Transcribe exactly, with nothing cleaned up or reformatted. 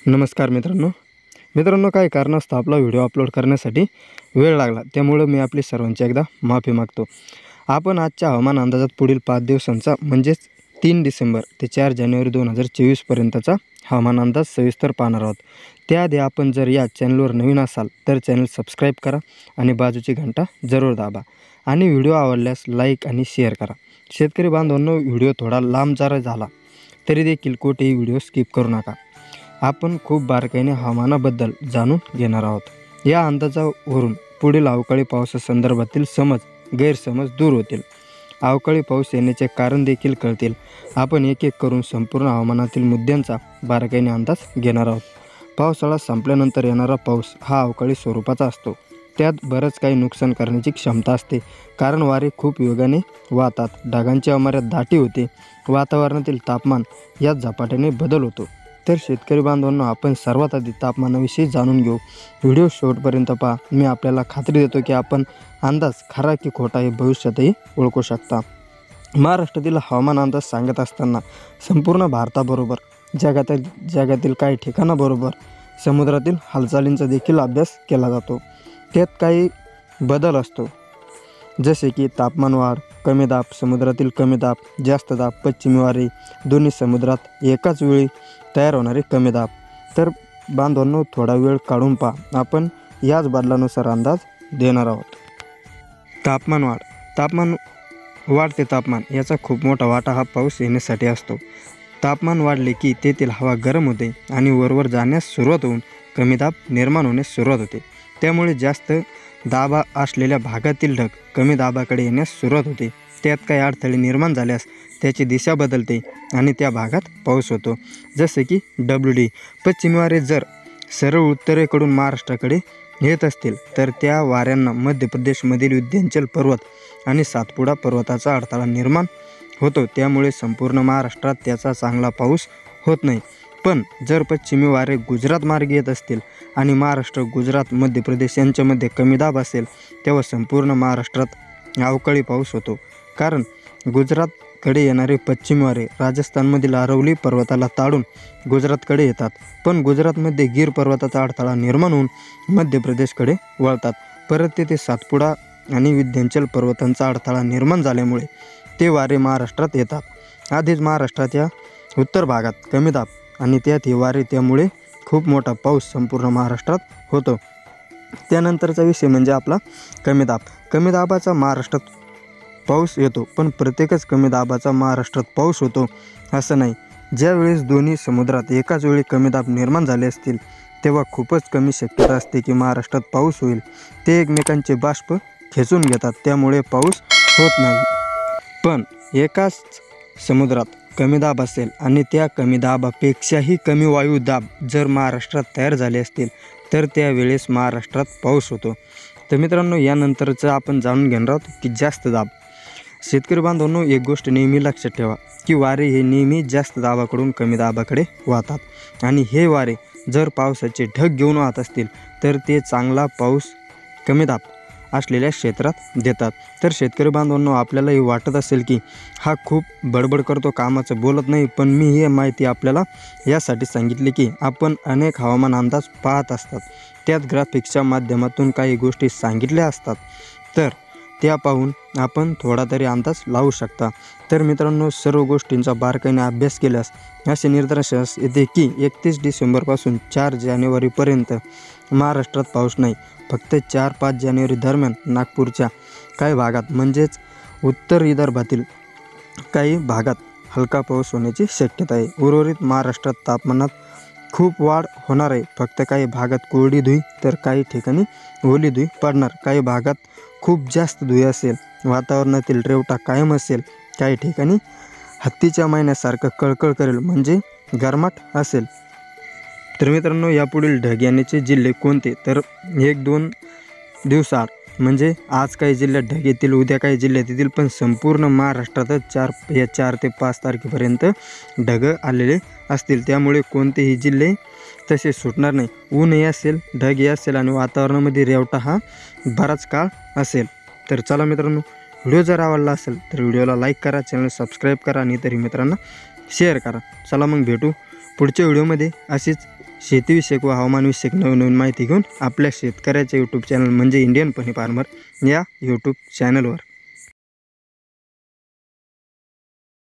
नमस्कार मित्रांनो मित्रांनो काही कारणास्तव आपला व्हिडिओ अपलोड करण्यासाठी वेळ लागला, त्यामुळे मी आपली सर्वांची एकदा माफी मागतो। आपण आजच्या हवामान अंदाजात पुढील पाच दिवसांचा म्हणजेच तीन डिसेंबर ते चार जानेवारी दोन हजार चोवीस पर्यंतचा हवामान अंदाज सविस्तर पाहणार आहोत। त्याआधी आपण जर या चॅनलवर नवीन असाल तर चॅनल सबस्क्राईब करा आणि बाजूची घंटा जरूर दाबा आणि व्हिडिओ आवडल्यास लाईक आणि शेअर करा। शेतकरी बांधवांनो, व्हिडिओ थोडा लांब जरा झाला तरी देखील कोठेही व्हिडिओ स्किप करू नका। आपण खूप बारकाईने हवामानाबद्दल जाणून घेणार आहोत। या अंदाजावरून पुढील अवकाळी पावसासंदर्भातील समज गैरसमज दूर होतील, अवकाळी पाऊस येण्याचे कारण देखील कळतील। आपण एक एक करून संपूर्ण हवामानातील मुद्द्यांचा बारकाईने अंदाज घेणार आहोत। पावसाळा संपल्यानंतर येणारा पाऊस हा अवकाळी स्वरूपाचा असतो। त्यात बरंच काही नुकसान करण्याची क्षमता असते, कारण वारे खूप वेगाने वाहतात, ढगांची अमर्याद दाटी होते, वातावरणातील तापमान यात झपाट्याने बदल होतो। तर शेतकरी बांधवांनो, आपण सर्वात आधी तापमानाविषयी जाणून घेऊ। व्हिडिओ शेवटपर्यंत पहा। मी आपल्याला खात्री देतो की आपण अंदाज खरा की खोटा हे भविष्यातही ओळखू शकता। महाराष्ट्रातील हवामान अंदाज सांगत असताना संपूर्ण भारताबरोबर जगातील जगातील काही ठिकाणाबरोबर समुद्रातील हालचालींचा देखील अभ्यास केला जातो। त्यात काही बदल असतो, जसे की तापमान वाढ, कमी दाब, समुद्रातील कमी दाब, जास्त दाब, पश्चिमी वारे, दोन्ही समुद्रात एकाच वेळी तयार होणारे कमी दाब। तर बांधवांनो, थोडा वेळ काढून पहा, आपण याच बदलानुसार अंदाज देणार आहोत। तापमान वाढ तापमान वाढते तापमान याचा खूप मोठा वाटा हा पाऊस येण्यासाठी असतो। तापमान वाढले की तेथील हवा गरम होते आणि वरवर जाण्यास सुरुवात होऊन कमी दाब निर्माण होण्यास सुरुवात होते। त्यामुळे जास्त दाब असलेल्या भागातील ढग कमी दाबाकडे येण्यास सुरुवात होते। त्यात काही अडथळे निर्माण झाल्यास त्याची दिशा बदलते आणि त्या भागात पाऊस होतो, जसे की डब्ल्यू डी। पश्चिमी वारे जर सरळ उत्तरेकडून महाराष्ट्राकडे येत असतील तर त्या वाऱ्यांना मध्य प्रदेशमधील विंध्याचल पर्वत आणि सातपुडा पर्वताचा अडथळा निर्माण होतो, त्यामुळे संपूर्ण महाराष्ट्रात त्याचा चांगला पाऊस होत नाही। पण जर पश्चिमी वारे गुजरात मार्गे येत असतील आणि महाराष्ट्र, गुजरात, मध्य प्रदेश यांच्यामध्ये कमी दाब असेल, तेव्हा संपूर्ण महाराष्ट्रात अवकाळी पाऊस होतो, कारण गुजरातकडे येणारे पश्चिमी वारे राजस्थानमधील अरवली पर्वताला ताडून गुजरातकडे येतात, पण गुजरातमध्ये गिर पर्वताचा अडथळा निर्माण होऊन मध्य प्रदेशकडे वळतात। परत तेथे सातपुडा आणि विंध्याचल पर्वतांचा अडथळा निर्माण झाल्यामुळे ते वारे महाराष्ट्रात येतात। आधीच महाराष्ट्राच्या उत्तर भागात कमी दाब आणि त्यात हे वारे, त्यामुळे खूप मोठा पाऊस संपूर्ण महाराष्ट्रात होतो। त्यानंतरचा विषय म्हणजे आपला कमी दाब। कमी दाबाचा महाराष्ट्रात पाऊस येतो, पण प्रत्येकच कमी दाबाचा महाराष्ट्रात पाऊस होतो असं नाही। ज्यावेळेस दोन्ही समुद्रात एकाच वेळी कमी दाब निर्माण झाले असतील तेव्हा खूपच कमी शक्यता असते की महाराष्ट्रात पाऊस होईल। ते एकमेकांचे बाष्प खेचून घेतात, त्यामुळे पाऊस होत नाही। पण एकाच समुद्रात कमी दाब असेल आणि त्या कमी दाबापेक्षाही कमी वायू दाब जर महाराष्ट्रात तयार झाले असतील तर त्यावेळेस महाराष्ट्रात पाऊस होतो। तर मित्रांनो, यानंतरचं आपण जाणून घेणार आहोत की जास्त दाब। शेतकरी बांधवांनो, एक गोष्ट नेहमी लक्षात ठेवा की वारे हे नेहमी जास्त दाबाकडून कमी दाबाकडे वाहतात आणि हे वारे जर पावसाचे ढग घेऊन वाहत असतील तर ते चांगला पाऊस कमी दाब असलेल्या क्षेत्रात देतात। तर शेतकरी बांधवांनो, आपल्याला हे वाटत असेल की हा खूप बडबड करतो, कामाचं बोलत नाही, पण मी ही माहिती आपल्याला यासाठी सांगितली की आपण अनेक हवामान अंदाज पाहत असतात, त्यात ग्राफिक्सच्या माध्यमातून काही गोष्टी सांगितल्या असतात, तर त्या पाहून आपण थोडा तरी अंदाज लावू शकता। तर मित्रांनो, सर्व गोष्टींचा बारकाईने अभ्यास केल्यास असे निदर्शनास येते की एकतीस डिसेंबरपासून चार जानेवारीपर्यंत महाराष्ट्रात पाऊस नाही। फक्त चार पाच जानेवारी दरम्यान नागपूरच्या काही भागात म्हणजेच उत्तर विदर्भातील काही भागात हलका पाऊस होण्याची शक्यता आहे। उर्वरित महाराष्ट्रात तापमानात खूप वाढ होणार आहे। फक्त काही भागात कोरडी धुई तर काही ठिकाणी ओली धुई पडणार। काही भागात खूप जास्त धुई असेल, वातावरणातील रेवटा कायम असेल, काही ठिकाणी हत्तीच्या महिन्यासारखं कळकळ करेल म्हणजे गरमाट असेल। तर मित्रांनो, यापुढील ढग येण्याचे जिल्हे कोणते, तर एक दोन दिवसात म्हणजे आज काही जिल्ह्यात ढग येतील, उद्या काही जिल्ह्यात येतील, पण संपूर्ण महाराष्ट्रातच चार या चार ते पाच तारखेपर्यंत ढग आलेले असतील। त्यामुळे कोणतेही जिल्हे तसे सुटणार नाही। ऊनही असेल, ढगही असेल आणि वातावरणामध्ये रेवटा हा बराच काळ असेल। तर चला मित्रांनो, व्हिडिओ जर आवडला असेल तर व्हिडिओला लाईक करा, चॅनल सबस्क्राईब करा आणि इतर मित्रांना शेअर करा। चला मग भेटू पुढच्या व्हिडिओमध्ये अशीच शेतीविषयक व हवामानविषयक नवीन नवीन माहिती घेऊन आपल्या शेतकऱ्याच्या यूट्यूब चॅनल म्हणजे इंडियन पनी फार्मर या यूट्यूब चॅनलवर